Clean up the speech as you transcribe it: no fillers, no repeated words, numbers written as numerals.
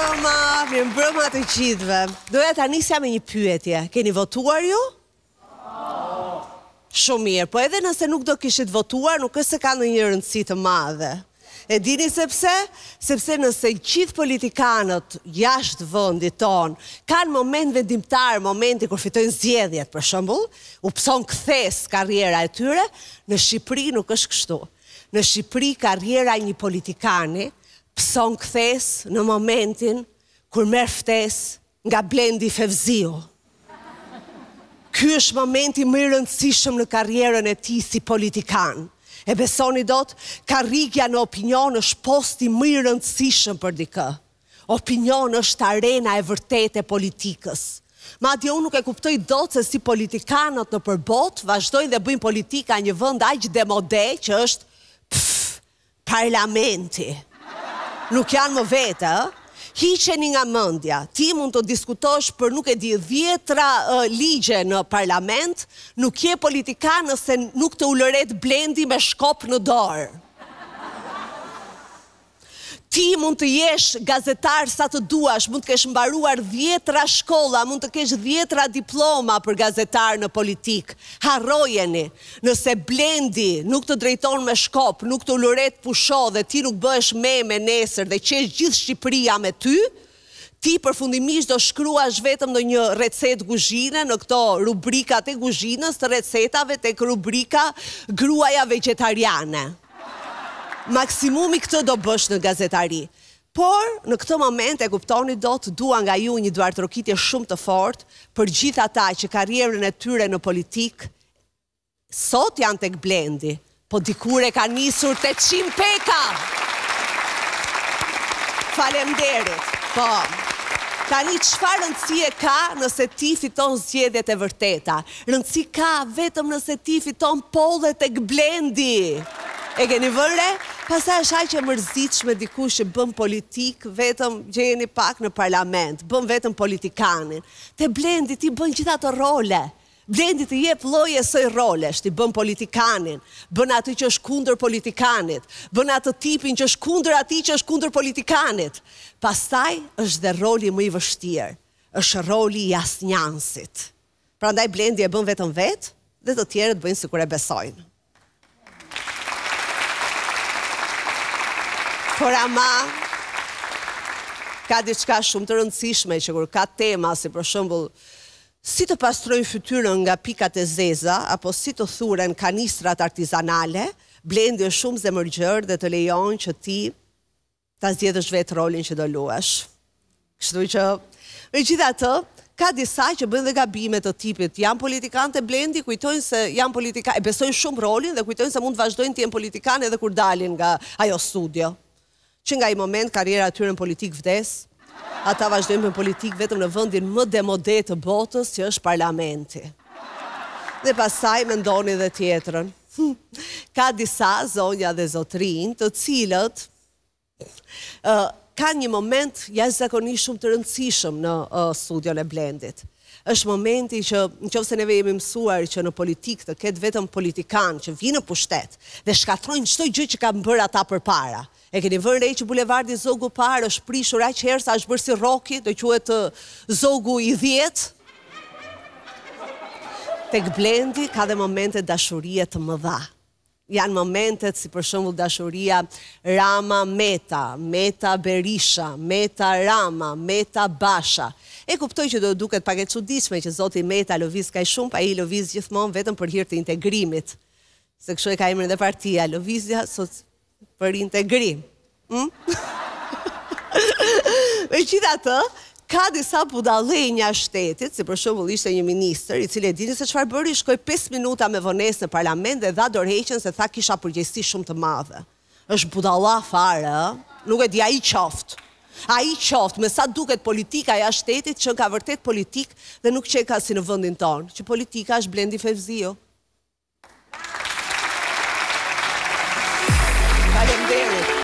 Mirëmbrëma të gjithëve. Doja ta nisja me një pyetje. Keni votuar ju? Shumë mirë, po edhe nëse nuk do kishit votuar, nuk është se ka ndonjë rëndësi të madhe. E dini sepse? Sepse nëse gjithë politikanët jashtë vendit ton kanë moment vendimtar, momenti kur fitojnë zgjedhjet, për shembull, u pson kthes karriera e tyre, në Shqipëri nuk është kështu. Në Shqipëri karriera e një politikani pson kthes në momentin kur merr ftesë nga Blendi Fevziu. Ky është momenti më i rëndësishëm në karrierën e tij si politikan. E besoni dot, karrikja në opinion është posti më i rëndësishëm për dikë. Opinion është arena e vërtetë e politikës. Madje unë nuk e kuptoj dot se si politikanët në përbot vazhdojnë dhe bëjnë politika një vend aq demode që është parlamenti. Nuk janë më vete, hiqeni nga mendja. Ti mund të diskutosh për nuk e di 10 ligje në parlament, nuk je politikan nëse nuk të ulëret Blendi me shkop në dorë. Ti mund të jesh gazetar sa të duash, mund të kesh mbaruar 10 shkolla, mund të kesh 10 diploma për gazetar në politik. Harrojeni, nëse Blendi nuk të drejton me shkop, nuk të ulëret pusho dhe ti nuk bëhesh me nesër dhe qesh gjithë Shqipëria me ty, ti përfundimisht do shkruash vetëm në një recet kuzhine, në këto rubrikat e kuzhinës të recetave tek rubrika gruaja vegetariane. Maksimumi këtë do bësh në gazetari. Por, në këtë moment e kuptoni dot dua nga ju një duartrokitje shumë të fortë për gjithë ata që karrierën e tyre në politik sot janë tek Blendi, po dikur e ka nisur 800 peka. Faleminderit. Po. Tani çfarë rëndësie ka nëse ti fiton zgjedhjet e vërteta? Rëndësi ka vetëm nëse ti fiton pollet tek Blendi. E keni vënë? Pastaj është aq e mërzitshme dikush që bën politik vetëm gjeni pak në parlament, bën vetëm politikanin. Te Blendi ti bën gjithë ato role. Blendi të jep lloje soi rolesh, ti bën politikanin, bën atë që është kundër politikanit, bën atë tipin që është kundër atij që është kundër politikanit. Pastaj është dhe roli më i vështirë, është roli i asnjansit. Prandaj Blendi e bën vetëm vet dhe të tjerët bëjnë sikur e besojnë. Por ama, ka diçka shumë të rëndësishme që kur ka tema si për shembull si të pastrojnë fytyrën nga pikat e zeza apo si të thuren kanistrat artizanale, Blendi është shumë zemërgjër dhe të lejon që ti ta zgjedhësh vetë rolin që do luash. Kështu që, megjithatë, ka disa që bëjnë dhe gabime të tipit, janë politikanë të Blendi, kujtojnë se janë politikanë, e besojnë shumë rolin dhe kujtojnë se mund të vazhdojnë të jenë politikanë edhe kur dalin nga ajo studio. Që nga i moment karriera atyre në politik vdes, ata vazhdojnë me politik vetëm në vendin më demode të botës që është parlamenti. Dhe pasaj mendoni dhe tjetrën. Ka disa zonja dhe zotrinj të cilët kanë një moment jashtëzakonisht shumë të rëndësishëm në studion e Blendit. Është momenti që nëse neve jemi mësuar që në politikë të ketë vetëm politikan që vinë në pushtet dhe shkatrojnë çdo gjë që kanë bërë ata përpara. E keni vënë re që bulevardi Zogu Parë është prishur aq herë sa është bërë si Roki, do quhet Zogu i 10. Tek Blendi ka dhe momente dashurie të mëdha. Janë momentet si për shembull dashuria Rama-Meta, Meta-Berisha, Meta-Rama, Meta-Basha. E kuptoj që do duket pak e çuditshme që zoti Meta lëviz kaq shumë, pa ai lëviz gjithmonë vetëm për hir të integrimit. Se kështu e ka emrin dhe partia, lëvizja për integrim. Megjithatë, ka disa budallenja shtetit, si për shembull ishte një ministër, i cili e dini se çfarë bëri, shkoi 5 minuta me vonesë në parlament dhe dha dorëheqjen se tha kisha përgjegjësi shumë të madhe. Është budalla fare, nuk e di ai qoftë. Ai qoftë, me sa duket politika e shtetit që ka vërtet politik dhe nuk që ka si në vendin tonë, që politika është Blendi Fevziu.